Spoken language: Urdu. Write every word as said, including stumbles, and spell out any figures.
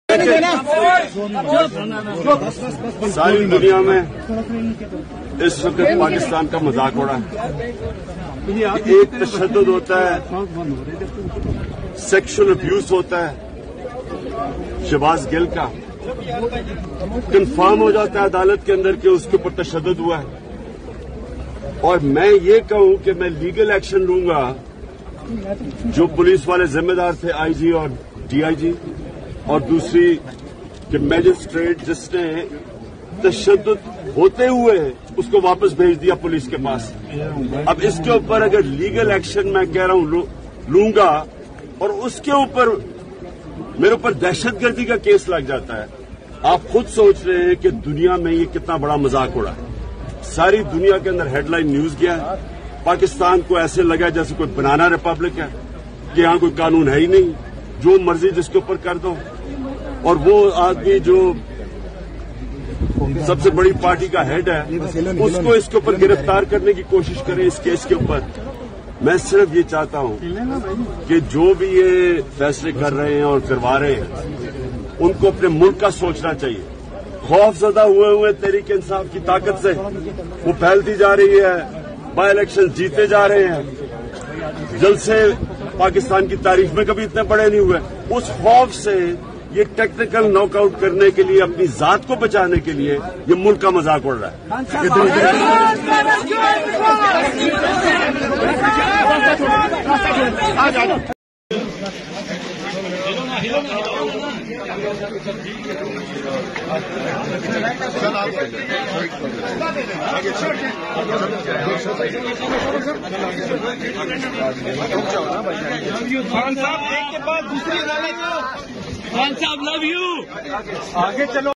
ساری دنیا میں اس وقت پاکستان کا مذاق ہو رہا ہے. ایک تشدد ہوتا ہے، سیکشل ابیوز ہوتا ہے شہباز گل کا، کنفرم ہو جاتا ہے عدالت کے اندر کہ اس کے اوپر تشدد ہوا ہے، اور میں یہ کہوں کہ میں لیگل ایکشن لوں گا. جو پولیس والے ذمہ دار تھے، آئی جی اور ڈی آئی جی، اور دوسری کہ میجسٹریٹ جس نے تشدد ہوتے ہوئے اس کو واپس بھیج دیا پولیس کے پاس. اب اس کے اوپر اگر لیگل ایکشن میں کہہ رہا ہوں لوں گا اور اس کے اوپر میرے اوپر دہشت گردی کا کیس لگ جاتا ہے، آپ خود سوچ رہے ہیں کہ دنیا میں یہ کتنا بڑا مذاق ہو رہا ہے. ساری دنیا کے اندر ہیڈ لائن نیوز گیا ہے. پاکستان کو ایسے لگا جیسے کوئی بنانا ریپبلک ہے کہ یہاں کوئی قانون ہے ہی نہیں، جو مرضی جس کے اوپر کر دو. اور وہ آدمی جو سب سے بڑی پارٹی کا ہیڈ ہے اس کو اس کے اوپر گرفتار کرنے کی کوشش کریں اس کیس کے اوپر. میں صرف یہ چاہتا ہوں کہ جو بھی یہ فیصلے کر رہے ہیں اور کروا رہے ہیں ان کو اپنے ملک کا سوچنا چاہیے. خوف زدہ ہوئے ہوئے تحریک انصاف کی طاقت سے وہ پھیلتی جا رہی ہے، بائی الیکشن جیتے جا رہے ہیں. جلسے پاکستان کی تاریخ میں کبھی اتنے بڑے نہیں ہوئے. اس خوف سے یہ ٹیکنیکل ناک آؤٹ کرنے کے لیے، اپنی ذات کو بچانے کے لیے یہ ملک کا مذاق اڑ رہا ہے. خان صاحب ایک کے بعد دوسری خان صاحب لو یو آگے چلو.